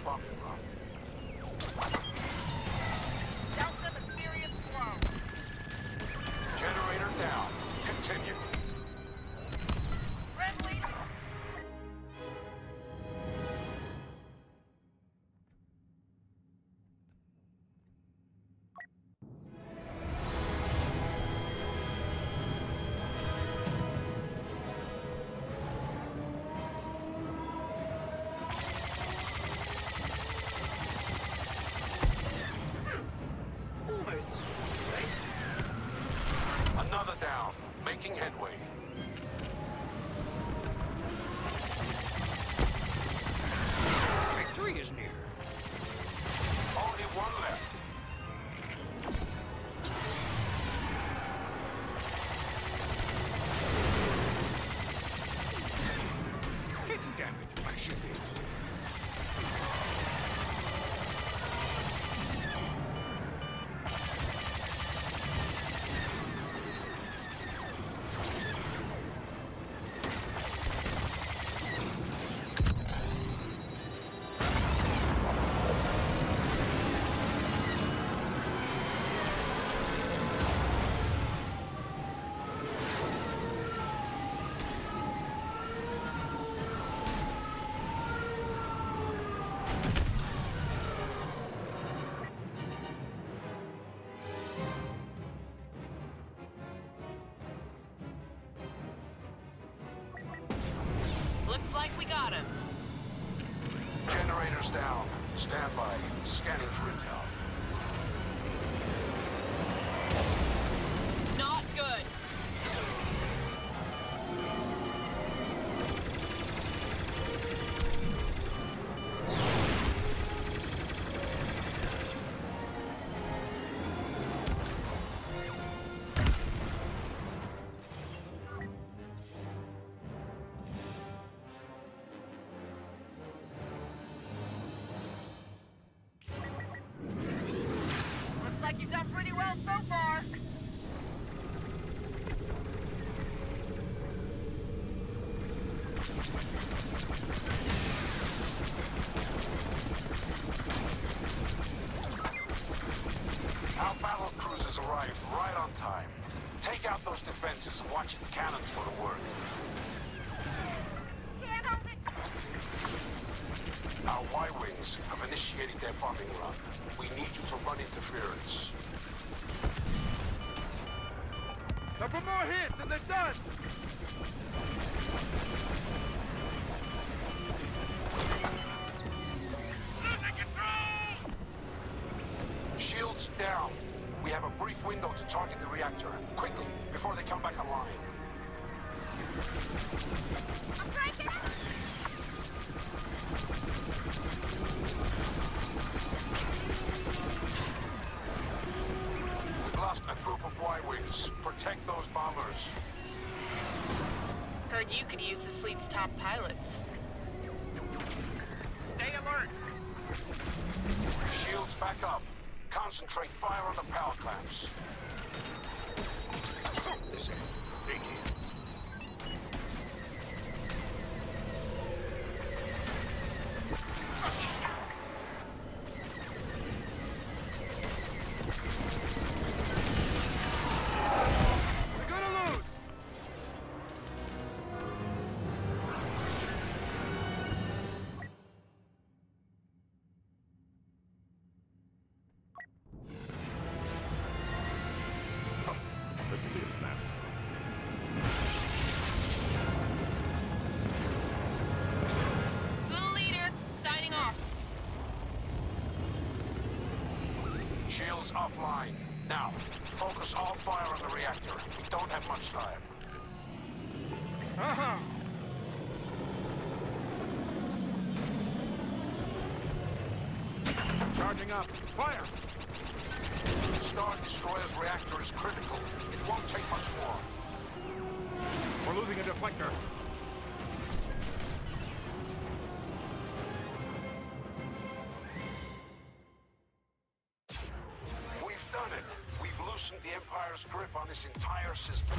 bombing run. Dealt them a serious blow. Generator down. Continue. Friendly. Another down. Making headway. Victory is near. Only one left. Taking damage, my ship is. Looks like we got him. Generators down. Stand by. Scanning for intel. Not good. Looks like you've done pretty well so far. Our battle cruisers arrived right on time. Take out those defenses and watch its cannons go to work. Can't hold it. Our Y-Wings have initiated their bombing run. We need you to run interference. Couple more hits and they're done! Losing control! Shields down. We have a brief window to target the reactor. Quickly, before they come back online. I'm breaking it! We've lost a group of Y-Wings. Protect those bombers. Heard you could use the fleet's top pilots. Stay alert! Shields back up. Concentrate fire on the power clamps. Listen, thank you. We're gonna lose! Listen to this snap. Little leader, signing off. Shields offline. Now, focus all fire on the reactor. We don't have much time. Uh-huh! Charging up. Fire! Star Destroyer's reactor is critical. It won't take much more. We're losing a deflector. We've done it. We've loosened the Empire's grip on this entire system.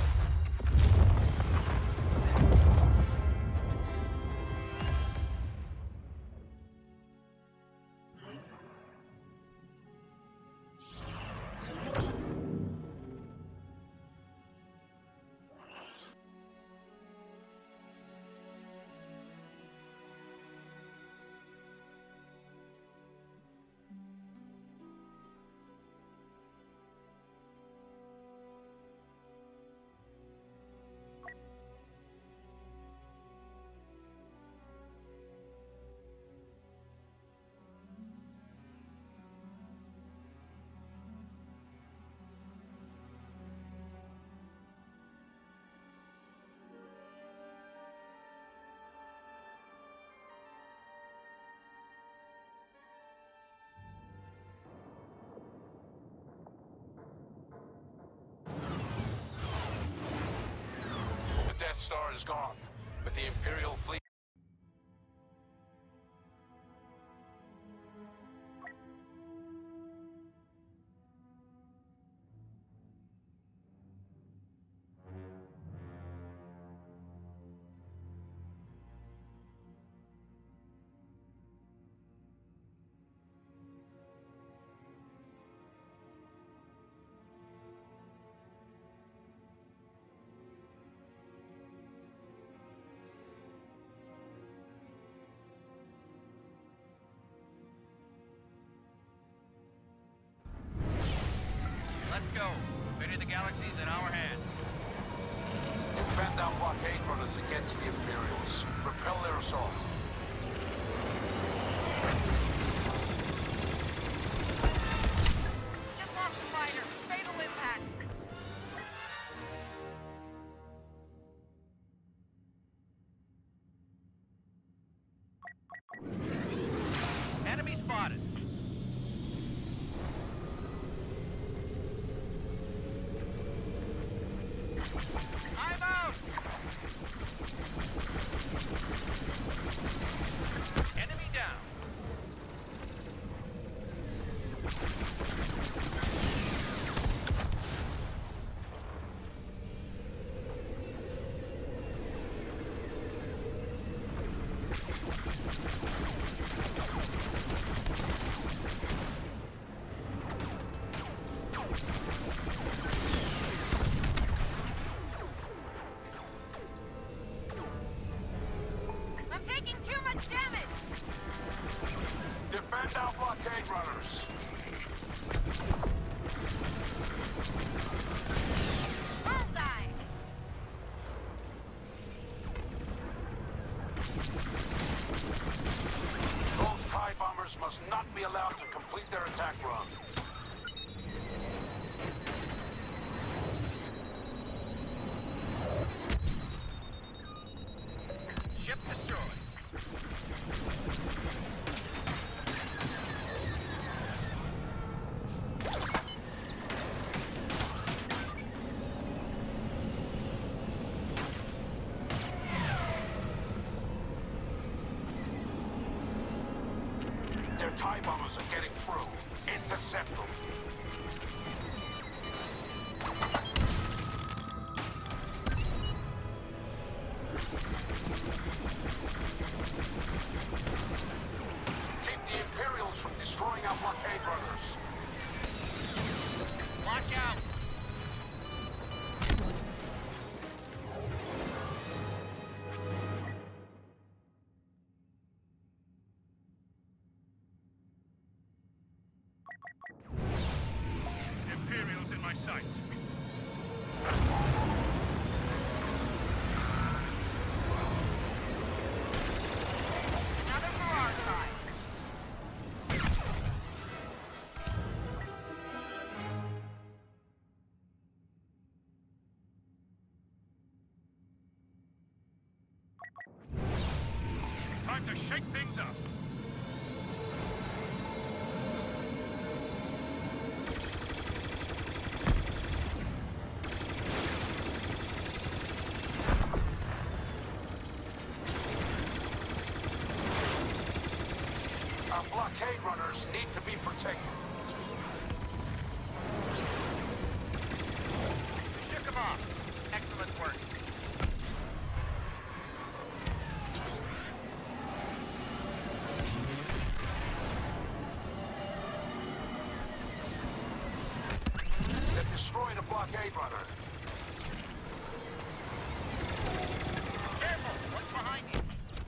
Star is gone, but the Imperial fleet... Let's go. Fate of the galaxy's in our hands. Defend our blockade runners against the Imperials. Repel their assault. Just lost the fighter. Fatal impact. Enemy spotted. I'm out! Enemy down. I'm taking too much damage. Defend our blockade runners. Bullseye. Those TIE bombers must not be allowed to complete their attack run. Ship destroyed. Their TIE bombers are getting through. Intercept them. Keep the Imperials from destroying our blockade runners. Watch out! Imperials in my sights. Another for our side. Time to shake things up. Our blockade runners need to be protected. Shook them off. Excellent work. They've destroyed a blockade runner. Careful! What's behind you?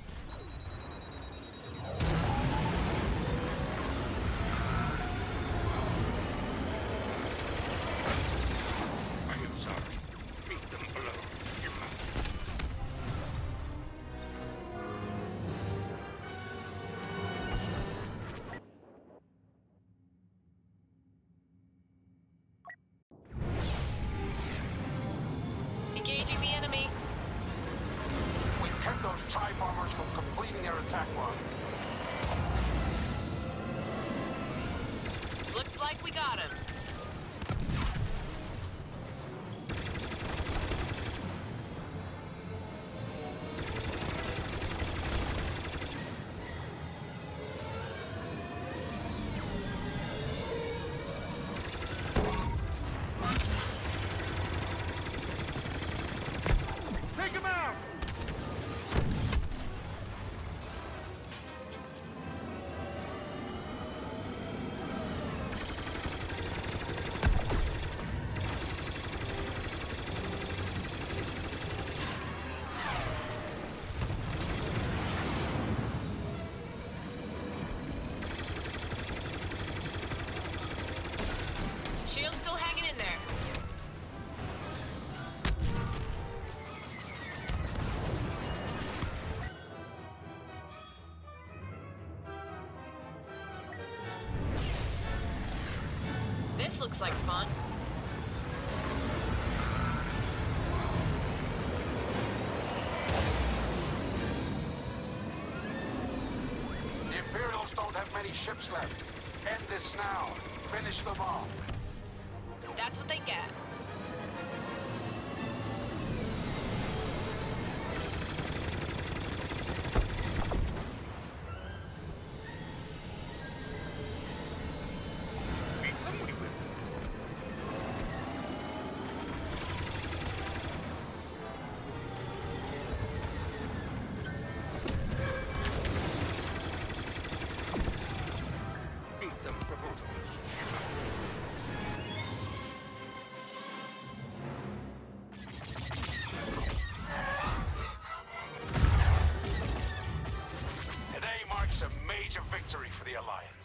I am sorry. Meet them below. You must. Engaging the enemy. We kept those TIE bombers from completing their attack run. Looks like we got him. This looks like fun. The Imperials don't have many ships left. End this now. Finish them off. That's what they get. Beat them, we will. Beat them, proposals. Today marks a major victory for the Alliance.